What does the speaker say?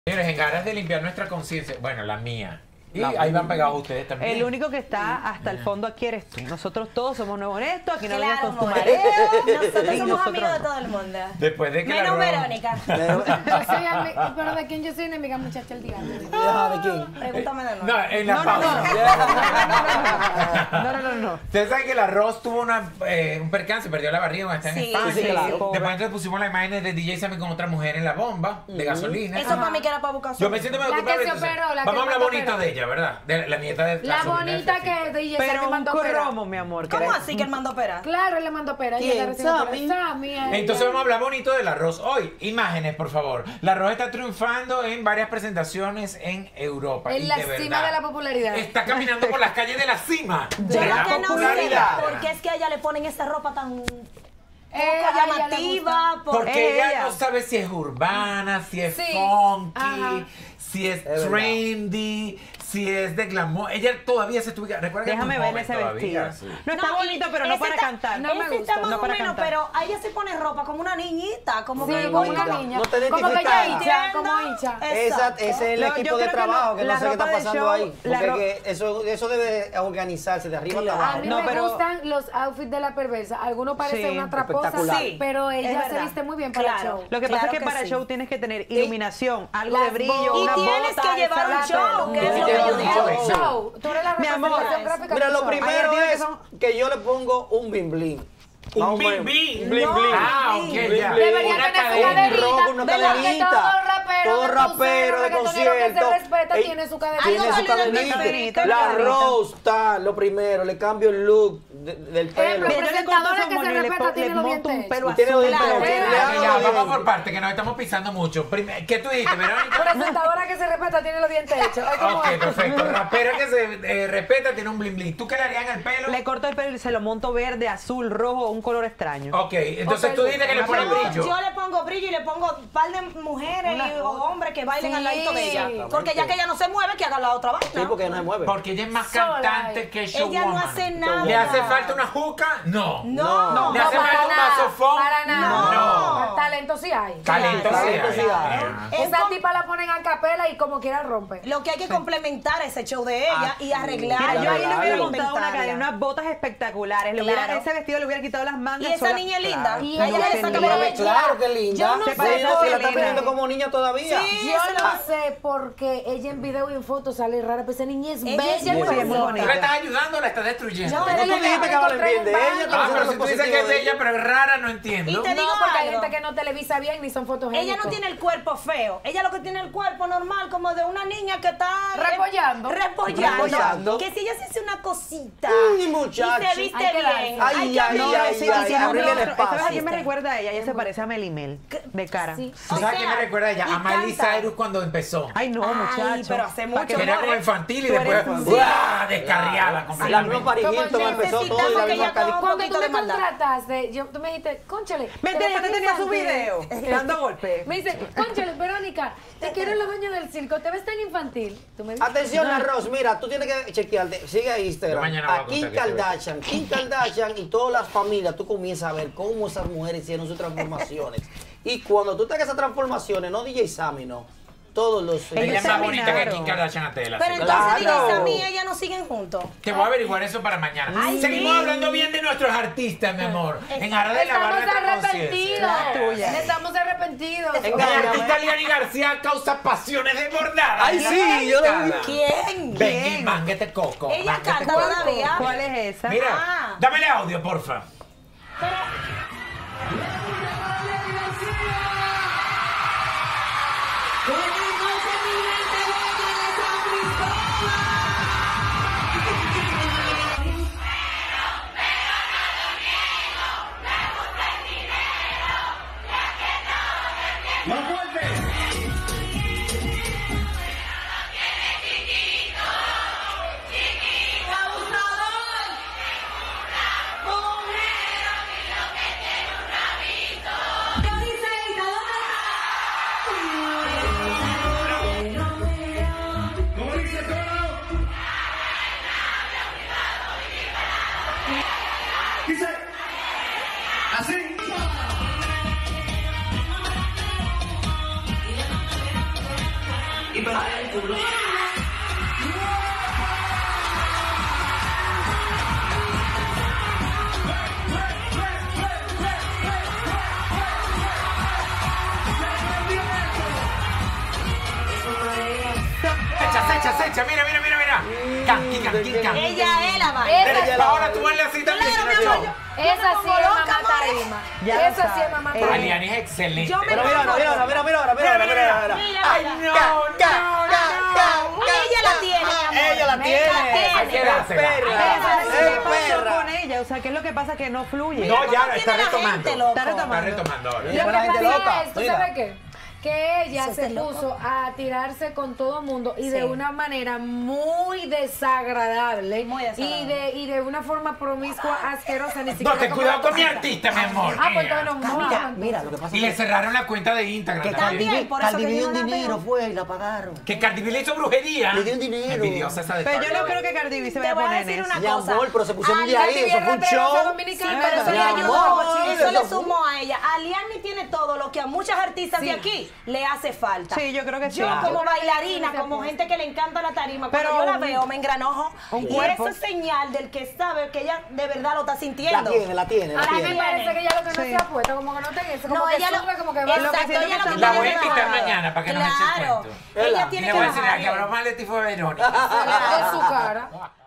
Señores, en aras de limpiar nuestra conciencia, bueno, la mía. Y ahí van pegados ustedes también. El único que está hasta el fondo aquí eres tú. Nosotros todos somos nuevos honestos, aquí no vengas Claro, con tu Moreno. mareo. Nosotros Y somos nosotros amigos de no. todo el mundo. Después de que Menos la Verónica. Yo soy amiga, pero ¿de quién yo soy enemiga, muchacha, el diablo? ¿De quién? Pregúntame de nuevo. No, en la pausa. No. Ustedes saben que el arroz tuvo un percance, perdió la barriga cuando está en Sí, España. sí, claro. Después entonces pusimos las imágenes de DJ Sammy con otra mujer en la bomba de gasolina. Eso para mí que era para buscar Yo me siento medio La que culpable. se entonces, operó, la que vamos a hablar mandó bonito operar. de ella, ¿verdad? De la nieta de La sobrina bonita de Fefita. que DJ Pero Sammy un mandó operar. cromo, mi amor. ¿Cómo así que él mandó operar? Claro, él le mandó operar. ¿Quién? Ella está recién Sammy. operada. Sammy, a ella. Entonces vamos a hablar bonito del arroz hoy. Imágenes, por favor. El arroz está triunfando en varias presentaciones en Europa. En y la de cima verdad, de la popularidad. Está caminando por las calles de la cima. Yo de lo la que no sé popularidad. por qué es que a ella le ponen esa ropa tan poco a ella le llamativa. gusta. Porque ella Ella. no sabe si es urbana, si es Sí. funky, Ajá. si es verdad. trendy, si es de glamour. Ella todavía se estuviera. Recuerda que es Déjame muy ver joven ese todavía, vestido. sí. No está bonito, pero no para cantar. no me Ese gusta, está más no o para menos, cantar. pero a ella se pone ropa como una niñita, como Sí, que como una bonita. niña. No te Como que identificas. ella hincha, como hincha. Ese es el No, yo equipo de creo que trabajo no, que no la sé qué está ropa del pasando show, ahí. la Porque eso debe organizarse de arriba a A abajo. mí No, me pero- gustan los outfits de la perversa. Algunos parecen Sí, una traposa, espectacular. Sí, pero es ella se verdad. viste muy bien para el Claro. show. Lo que pasa Claro es que para el sí. show tienes que tener iluminación, algo de Las brillo, botas. una Y tienes bota, que llevar un esa show, que es Tienes lo que que yo llevar un digo. show. Show. Tú eres la Mi amor, representación gráfica Mira, del lo show. primero Hay es artistas que yo le pongo un bling bling. Más o Un menos. bling bling. Bling bling. Ah, ok, Bling, ya. Debería Una tener su cadena. cadenita. rojo, una ¿Verdad que cadenita. todo rapero de reggaetonero concierto. que se respeta Ey, tiene su cadenita. Tiene Ay, su no, cadenita. cadenita, La cadenita. Rose está lo primero. Le cambio el look del pelo. Mira, yo le corto presentadora su que se moño y le respeta po- tiene le los monto un dientes pelo Y tiene los azul. dientes. Claro. Le hago Ok, ya, los vamos dientes. por partes, que nos estamos pisando mucho. ¿Qué tú dijiste, Verónica? Presentadora que se respeta tiene los dientes hechos. Ay, ¿cómo Ok, es? perfecto. Rapera que se respeta tiene un bling bling. ¿Tú qué le harías en el pelo? Le corto el pelo y se lo monto verde, azul, rojo, un color extraño. Ok, entonces tú dices que le pones brillo. Yo le pongo brillo y le pongo un par de mujeres o hombres que bailen Sí. al ladito de ella. Porque ya que ella no se mueve, que haga la otra vaina. Sí, porque no se mueve. Porque ella es más Sola, cantante que showwoman. Ella no hace nada. ¿Le hace falta una juca? No. No. ¿Le hace para falta un nada, vasofón? Para nada. No. Talento sí hay. Talento sí Talento hay. sí hay. Ah. Esa tipa la ponen a capela y como quiera rompe. Lo que hay que complementar ese show de ella y arreglarla. Mira, yo ahí le hubiera claro. montado una cadena, unas botas espectaculares, le hubiera, Claro. ese vestido le hubiera quitado las mangas. Y esa sola- niña es linda. Claro. Y A ella ella le es saca linda. provecho. Claro que linda. Yo no Se sé parece a Bueno, la está Selena. pidiendo como niña todavía. Sí. Yo Esa no la- sé porque ella en video y en foto sale rara, pero esa niña es Ella bella. es muy hermosa. bonita. ¿Tú la estás ayudando o la estás destruyendo? Yo No, tú dijiste que hablen bien de ella. Ah, que pero no si tú son dices que es positivos de ella, pero es rara, no entiendo. Y te No, digo porque hay algo. gente que no televisa bien ni son fotos. Ella no tiene el cuerpo feo. Ella lo que tiene el cuerpo normal, como de una niña que está Repollando. Repollando. Que si ella se hace una cosita Uy, muchacho. y se viste Hay que darse. bien. Ay, hay que ay, abrirle ay, ese- ay, ese abrirle el rostro. espacio. ¿Sabes a quién me recuerda a ella? Ella se parece a Melimel, de cara. Sí. ¿Tú sabes a quién me recuerda a ella? y A Miley canta. Cyrus cuando empezó. Ay, no, Ay, muchacho. pero hace Pa' mucho que Que era no- como infantil y Tú después eres- ¡guau! Descarriada La completamente. misma Paris Como Hilton empezó todo y la necesitamos que misma ella Cali. coja un Cuando tú poquito me de maldad. contrataste, tú me dijiste, cónchale. Mentira, eres ya te tan tenía su infantil". video, dando golpes. Me dice, cónchale, Verónica, te quiero en la dueña del circo, te ves tan infantil. Tú me dices, Atención, Arroz, mira, tú tienes que chequearte. Sigue a Yo Instagram. mañana voy a A Kim contar que Kardashian. Kim Kardashian y todas las familias, tú comienzas a ver cómo esas mujeres hicieron sus transformaciones. Y cuando tú te hagas esas transformaciones, no DJ Sammy, no. Todos los... Ella es más bonita que terminaron. Kim Kardashian a tela. Pero sí. entonces Claro. digas a mí, ellas no siguen juntos. Te voy a averiguar eso para mañana. Ay, Seguimos sí. hablando bien de nuestros artistas, mi amor. En aras de lavar estamos nuestra arrepentidos. conciencia. tuya. Estamos arrepentidos. En La Engáñame. artista Liani García causa pasiones desbordadas. Ay, sí, yo lo vi. ¿Quién? Ven y manguete coco. Ella manguete canta coco. todavía. ¿Cuál es esa? Mira, Ah. dámele audio, porfa. Se echa, mira. Canqui. Ella es la vaina. Esa, Paola, tú hazle así también. Claro, mi amor, esa sí es mamá tarima. Ya Esa sí sabes. es mamá tarima. Aliani es excelente. Yo me Pero mira ahora. Ay, no. Ella la tiene, mi amor. Ella la tiene. Hay que dársela. ¿Qué pasó perra. con ella? O sea, ¿qué es lo que pasa? Que no fluye. No, ya ¿Cómo está tiene la retomando. gente, loco? Está retomando. Está retomando ahora. Mira, Lo que gente pasa loca. es, ¿tú Mira. sabes qué? Que ella Ese se es loco. puso a tirarse con todo el mundo y Sí. de una manera muy desagradable, Muy desagradable. y de una forma promiscua, asquerosa, ni siquiera No, ten como cuidado la con mi cosita. artista, mi amor. Ah, pues entonces no, Mira, lo que pasa Y es le que cerraron la cuenta de Instagram Que también. También, por eso Cardi que B yo dio un no la dinero, veo. fue y la pagaron. Que Cardi B le hizo brujería. Le dio un dinero. Envidiosa esa de Pero yo Cardi no B. creo que Cardi B se Te vaya a voy a poner en decir eso. una Mi cosa. amor, pero se pusieron de Aliani ahí, eso fue un Tierra show. Dominicana. Sí, pero eso Mi le ayudó, amor, eso le eso- sumó a ella. Aliani tiene todo lo que a muchas artistas de aquí le hace falta. Sí, yo creo que sí. Yo como Yo bailarina, creo que como sí. gente que le encanta la tarima, cuando Pero yo la un- veo me engranojo. un Y cuerpo. eso es señal del que sabe que ella de verdad lo está La sintiendo. tiene, la tiene, la A mí me tiene. parece que ella lo que no Sí. se ha puesto, como que no tenga eso, como No, que ella sube, como que va. exacto, Lo que siento ella que lo que La tiene voy a que invitar bajar. mañana para que nos eche el Claro, cuento. ella ¿Verdad? Y tiene le que voy a decir, la que bajarle. habló mal de ti fue Verónica. de su cara.